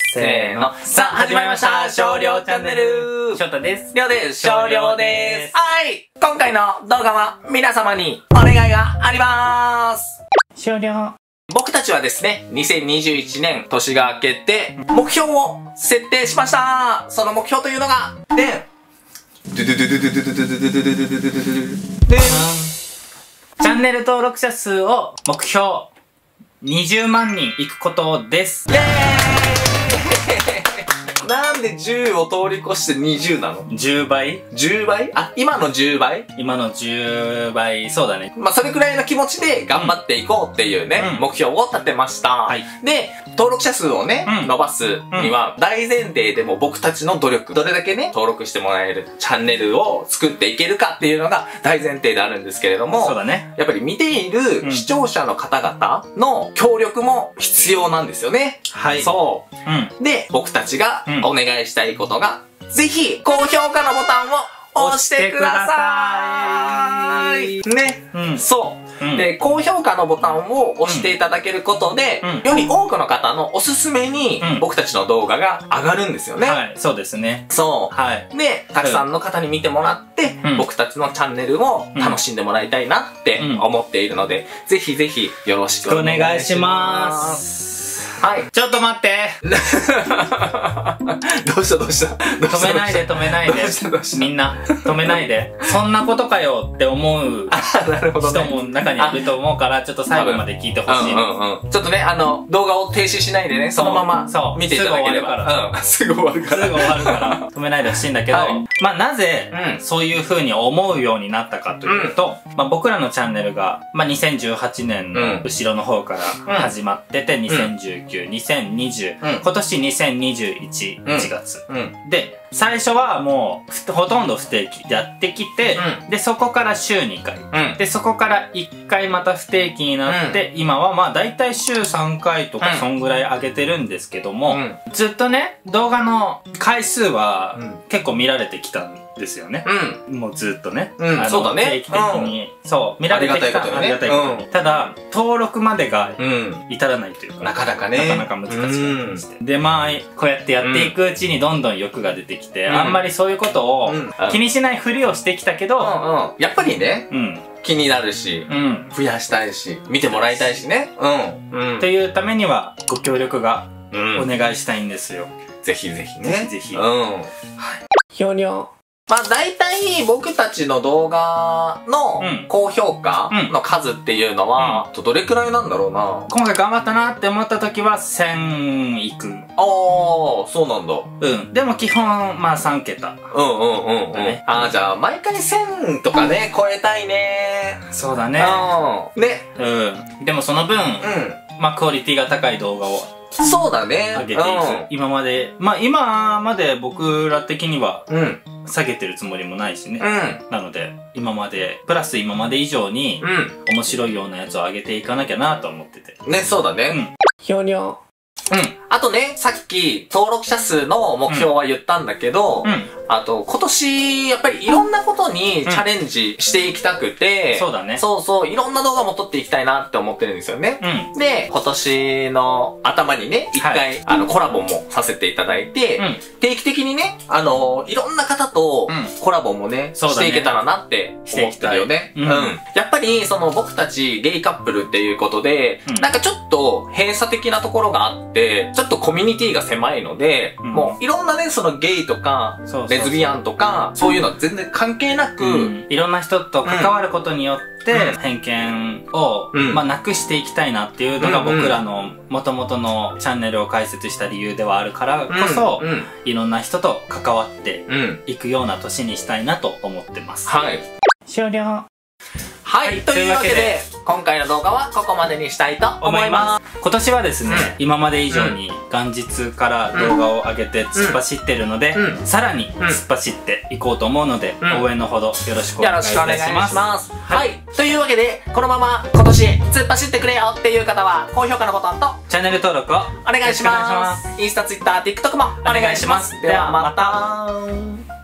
せーの。さあ、始まりました。少量チャンネル。 翔太です。 りょうです。少量です。はい。今回の動画は皆様にお願いがあります。 少量。 僕たちはですね、2021年年が明けて、目標を設定しました。その目標というのが、 チャンネル登録者数を目標20万人いくことです。 イェーイなんで10を通り越して20なの ?10 倍 ?10 倍あ、今の10倍今の10倍、そうだね。 まあ、それくらいの気持ちで頑張っていこうっていうね、目標を立てました。はい。で、登録者数をね、伸ばすには、大前提でも僕たちの努力、どれだけね、登録してもらえるチャンネルを作っていけるかっていうのが大前提であるんですけれども、 そうだね。 やっぱり見ている視聴者の方々の協力も必要なんですよね。 はい。 そう。で、僕たちがお願いしたいことが、ぜひ、高評価のボタンを押してください。ね。そう。で、高評価のボタンを押していただけることで、より多くの方のおすすめに、僕たちの動画が上がるんですよね。 はい、そうですね。 そう。 はい。 で、たくさんの方に見てもらって、僕たちのチャンネルを楽しんでもらいたいなって思っているので、ぜひぜひよろしくお願いします。はい。 ちょっと待ってどうした止めないで止めないで。みんな、止めないで。そんなことかよって思う人も中にいると思うから、ちょっと最後まで聞いてほしい。 ちょっとね、動画を停止しないでね、そのまま見ていただければ。すぐ終わるから。 すぐ終わるから。止めないでほしいんだけど、まあなぜ、そういう風に思うようになったかというと、まあ僕らのチャンネルが、まあ2018年の後ろの方から始まってて、2019、2020、今年2021、1月。で、最初はもう、ほとんど不定期やってきて、で、そこから週2回。で、そこから1回また不定期になって、今はまあ大体週3回とかそんぐらい上げてるんですけども、ずっとね、動画の回数は結構見られてきたんですよね。もうずっとね。 そうだね。 定期的に。そう、見られてきた。ありがたいことに。ただ、登録までが至らないというか。 なかなかね。 なかなか難しかったりして。で、まあ、こうやってやっていくうちにどんどん欲が出てきて、あんまりそういうことを気にしないふりをしてきたけど、 やっぱりね、気になるし、増やしたいし、見てもらいたいしね。 っていうためには、ご協力がお願いしたいんですよ。 ぜひぜひね。 ぜひ。 はい。ひょにょ。まあ大体僕たちの動画の高評価の数っていうのは、どれくらいなんだろうな。 今回頑張ったなって思った時は1000いく。 ああ、そうなんだ。 でも基本、まあ3桁。 ああ、じゃあ毎回1000とかね、超えたいね。 そうだね。 ね。 でもその分、まあクオリティが高い動画を。 そうだね。 上げていく。今まで、まあ今まで僕ら的には、下げてるつもりもないしね。なので、今まで、プラス今まで以上に、面白いようなやつを上げていかなきゃなと思ってて。 ね、そうだね。ひょにょ。あとね、さっき登録者数の目標は言ったんだけど、あと今年やっぱりいろんなことにチャレンジしていきたくて、 そうだね。 そうそう、いろんな動画も撮っていきたいなって思ってるんですよね。で、今年の頭にね、一回、コラボもさせていただいて、定期的にね、いろんな方とコラボもね、していけたらなって思ってるよね。やっぱり、僕たちゲイカップルっていうことで、なんかちょっと閉鎖的なところがあって、ちょっとコミュニティが狭いので、もういろんなね、ゲイとか、レズビアンとか、そういうの全然関係なく、 いろんな人と関わることによって、偏見を、まあ、なくしていきたいなっていうのが僕らの元々のチャンネルを開設した理由ではあるからこそ、いろんな人と関わっていくような年にしたいなと思ってます。 はい。 終了。 はい、というわけで、今回の動画はここまでにしたいと思います。 今年はですね、今まで以上に元日から動画を上げて突っ走ってるので、さらに突っ走っていこうと思うので、応援のほどよろしくお願いいたします。 はい、というわけで、このまま今年突っ走ってくれよっていう方は、高評価のボタンとチャンネル登録をお願いします。インスタ、ツイッター、TikTok もお願いします。ではまた。